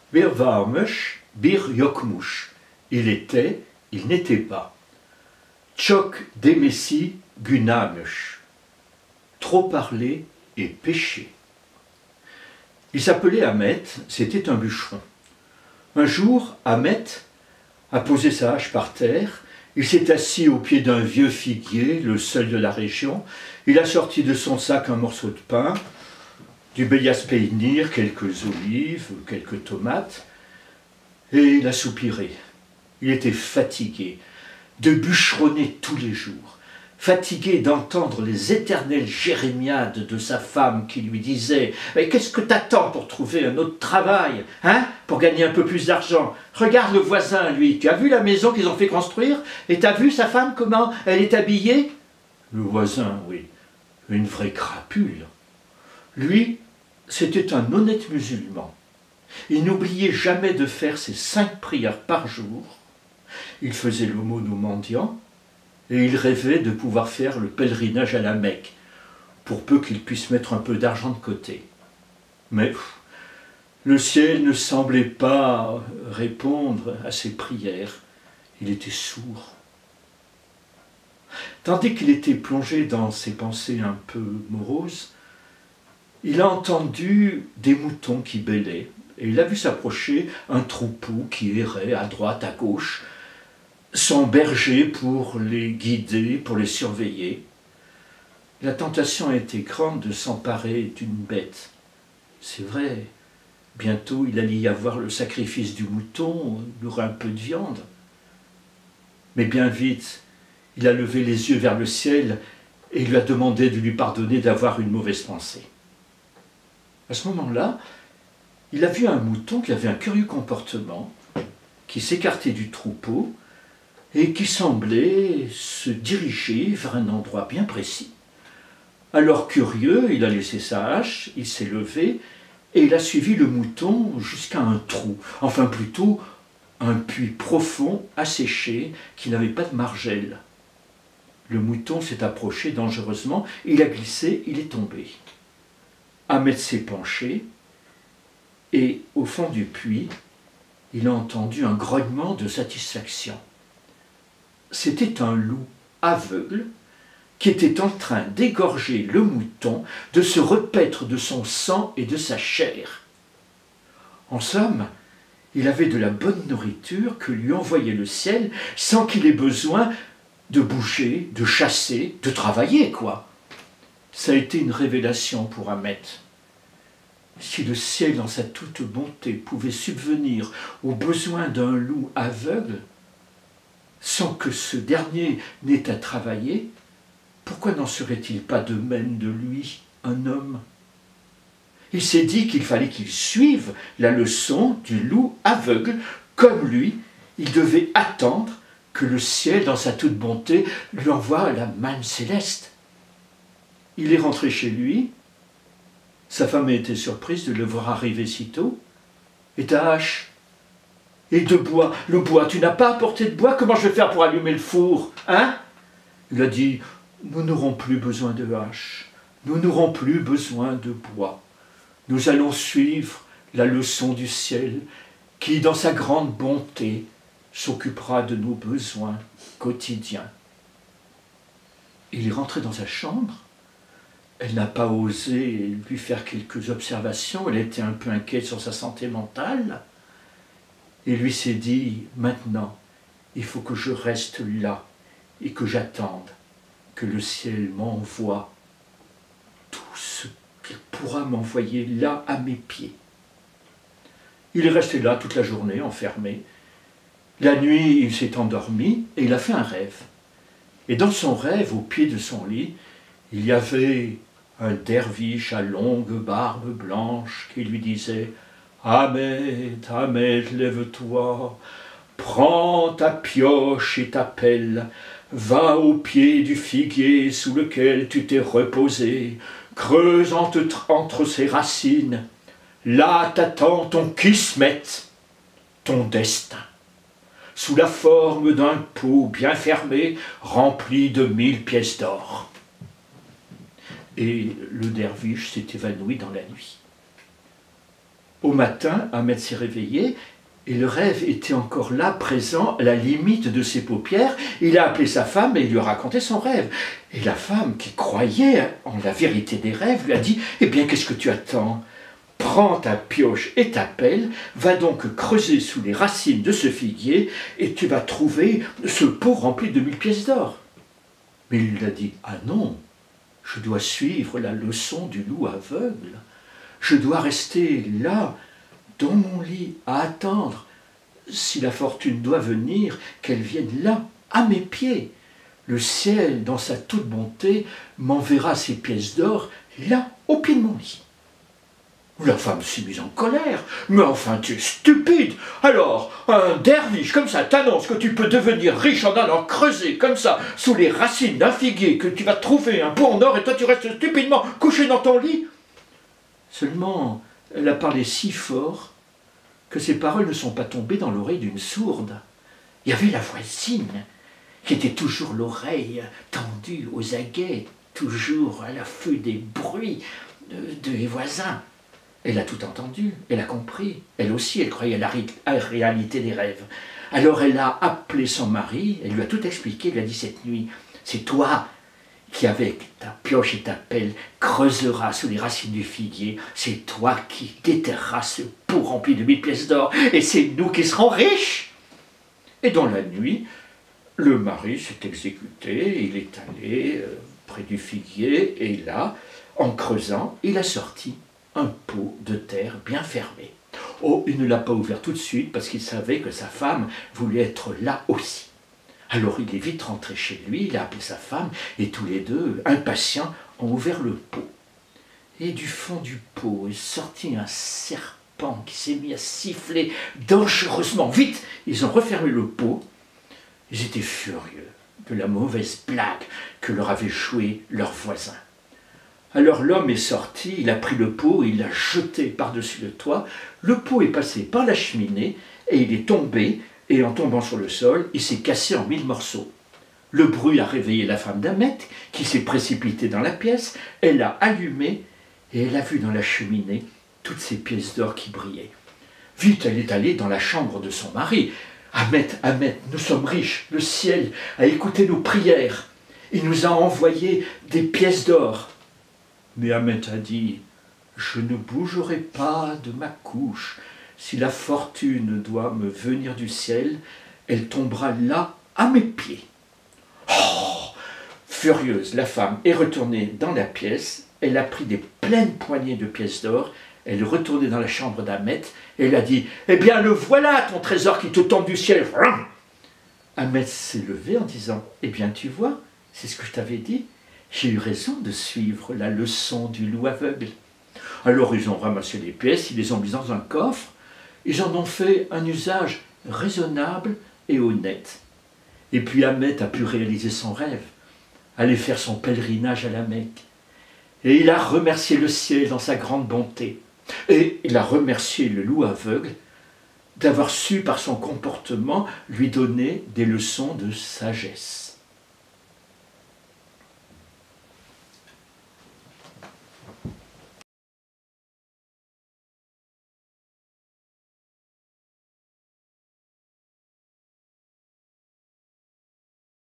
Bir varmış, bir yokmuş. Il était, il n'était pas. Çok demesi günahmış. Trop parler et péché. Il s'appelait Ahmet, c'était un bûcheron. Un jour, Ahmet a posé sa hache par terre, il s'est assis au pied d'un vieux figuier, le seul de la région, il a sorti de son sac un morceau de pain, du beyaz peynir, quelques olives, quelques tomates, et il a soupiré. Il était fatigué de bûcheronner tous les jours, fatigué d'entendre les éternelles jérémiades de sa femme qui lui disait « Mais qu'est-ce que t'attends pour trouver un autre travail, hein, pour gagner un peu plus d'argent? Regarde le voisin, lui, tu as vu la maison qu'ils ont fait construire? Et t'as vu sa femme, comment elle est habillée ?» Le voisin, oui, une vraie crapule. Lui, c'était un honnête musulman. Il n'oubliait jamais de faire ses 5 prières par jour. Il faisait l'aumône aux mendiants et il rêvait de pouvoir faire le pèlerinage à la Mecque, pour peu qu'il puisse mettre un peu d'argent de côté. Mais le ciel ne semblait pas répondre à ses prières. Il était sourd. Tandis qu'il était plongé dans ses pensées un peu moroses, il a entendu des moutons qui bêlaient, et il a vu s'approcher un troupeau qui errait à droite, à gauche, son berger pour les guider, pour les surveiller. La tentation était grande de s'emparer d'une bête. C'est vrai, bientôt il allait y avoir le sacrifice du mouton, il y aurait un peu de viande. Mais bien vite, il a levé les yeux vers le ciel et il lui a demandé de lui pardonner d'avoir une mauvaise pensée. À ce moment-là, il a vu un mouton qui avait un curieux comportement, qui s'écartait du troupeau et qui semblait se diriger vers un endroit bien précis. Alors curieux, il a laissé sa hache, il s'est levé et il a suivi le mouton jusqu'à un trou, enfin plutôt un puits profond, asséché, qui n'avait pas de margelle. Le mouton s'est approché dangereusement, il a glissé, il est tombé. Ahmet s'est penché et au fond du puits, il a entendu un grognement de satisfaction. C'était un loup aveugle qui était en train d'égorger le mouton, de se repaître de son sang et de sa chair. En somme, il avait de la bonne nourriture que lui envoyait le ciel sans qu'il ait besoin de bouger, de chasser, de travailler, quoi. Ça a été une révélation pour Ahmet. Si le ciel, dans sa toute bonté, pouvait subvenir aux besoins d'un loup aveugle, sans que ce dernier n'ait à travailler, pourquoi n'en serait-il pas de même de lui, un homme? Il s'est dit qu'il fallait qu'il suive la leçon du loup aveugle. Comme lui, il devait attendre que le ciel, dans sa toute bonté, lui envoie la manne céleste. Il est rentré chez lui. Sa femme a été surprise de le voir arriver si tôt. Et ta hache? Et de bois? Le bois, tu n'as pas apporté de bois? Comment je vais faire pour allumer le four, hein? Il a dit, nous n'aurons plus besoin de hache. Nous n'aurons plus besoin de bois. Nous allons suivre la leçon du ciel qui, dans sa grande bonté, s'occupera de nos besoins quotidiens. Il est rentré dans sa chambre. Elle n'a pas osé lui faire quelques observations. Elle était un peu inquiète sur sa santé mentale. Et lui s'est dit, maintenant, il faut que je reste là et que j'attende que le ciel m'envoie tout ce qu'il pourra m'envoyer là à mes pieds. Il est resté là toute la journée, enfermé. La nuit, il s'est endormi et il a fait un rêve. Et dans son rêve, au pied de son lit, il y avait un derviche à longue barbe blanche qui lui disait « Ahmet, Ahmet, lève-toi, prends ta pioche et ta pelle, va au pied du figuier sous lequel tu t'es reposé, creuse entre ses racines, là t'attend ton kismet, ton destin, sous la forme d'un pot bien fermé, rempli de 1000 pièces d'or. » Et le derviche s'est évanoui dans la nuit. Au matin, Ahmed s'est réveillé et le rêve était encore là, présent, à la limite de ses paupières. Il a appelé sa femme et il lui a raconté son rêve. Et la femme, qui croyait en la vérité des rêves, lui a dit « Eh bien, qu'est-ce que tu attends ? Prends ta pioche et ta pelle, va donc creuser sous les racines de ce figuier et tu vas trouver ce pot rempli de 1000 pièces d'or. » Mais il lui a dit « Ah non, je dois suivre la leçon du loup aveugle. Je dois rester là, dans mon lit, à attendre. Si la fortune doit venir, qu'elle vienne là, à mes pieds. Le ciel, dans sa toute bonté, m'enverra ses pièces d'or, là, au pied de mon lit. » La femme s'est mise en colère. « Mais enfin, tu es stupide! Alors, un derviche comme ça t'annonce que tu peux devenir riche en allant creuser comme ça, sous les racines d'un figuier, que tu vas trouver un pot en or et toi tu restes stupidement couché dans ton lit ?» Seulement, elle a parlé si fort que ses paroles ne sont pas tombées dans l'oreille d'une sourde. Il y avait la voisine, qui était toujours l'oreille tendue aux aguets, toujours à l'affût des bruits des voisins. Elle a tout entendu, elle a compris. Elle aussi, elle croyait à la réalité des rêves. Alors elle a appelé son mari, elle lui a tout expliqué, elle lui a dit cette nuit, c'est toi qui, avec ta pioche et ta pelle, creuseras sous les racines du figuier, c'est toi qui déterreras ce pot rempli de 1000 pièces d'or, et c'est nous qui serons riches. Et dans la nuit, le mari s'est exécuté, il est allé près du figuier, et là, en creusant, il a sorti un pot de terre bien fermé. Oh, il ne l'a pas ouvert tout de suite parce qu'il savait que sa femme voulait être là aussi. Alors il est vite rentré chez lui, il a appelé sa femme et tous les deux, impatients, ont ouvert le pot. Et du fond du pot est sorti un serpent qui s'est mis à siffler dangereusement. Vite, ils ont refermé le pot. Ils étaient furieux de la mauvaise blague que leur avait jouée leur voisin. Alors l'homme est sorti, il a pris le pot, il l'a jeté par-dessus le toit. Le pot est passé par la cheminée et il est tombé, et en tombant sur le sol, il s'est cassé en 1000 morceaux. Le bruit a réveillé la femme d'Ahmed, qui s'est précipitée dans la pièce, elle l'a allumé et elle a vu dans la cheminée toutes ces pièces d'or qui brillaient. Vite, elle est allée dans la chambre de son mari. « Ahmed, Ahmed, nous sommes riches, le ciel a écouté nos prières, il nous a envoyé des pièces d'or. » Mais Ahmed a dit « Je ne bougerai pas de ma couche. Si la fortune doit me venir du ciel, elle tombera là, à mes pieds. » Oh ! Furieuse, la femme est retournée dans la pièce. Elle a pris des pleines poignées de pièces d'or. Elle est retournée dans la chambre d'Ahmed et elle a dit « Eh bien, le voilà, ton trésor qui te tombe du ciel. » Ahmed s'est levé en disant « Eh bien, tu vois, c'est ce que je t'avais dit. J'ai eu raison de suivre la leçon du loup aveugle. » Alors ils ont ramassé les pièces, ils les ont mises dans un coffre, ils en ont fait un usage raisonnable et honnête. Et puis Ahmed a pu réaliser son rêve, aller faire son pèlerinage à la Mecque. Et il a remercié le ciel dans sa grande bonté. Et il a remercié le loup aveugle d'avoir su par son comportement lui donner des leçons de sagesse.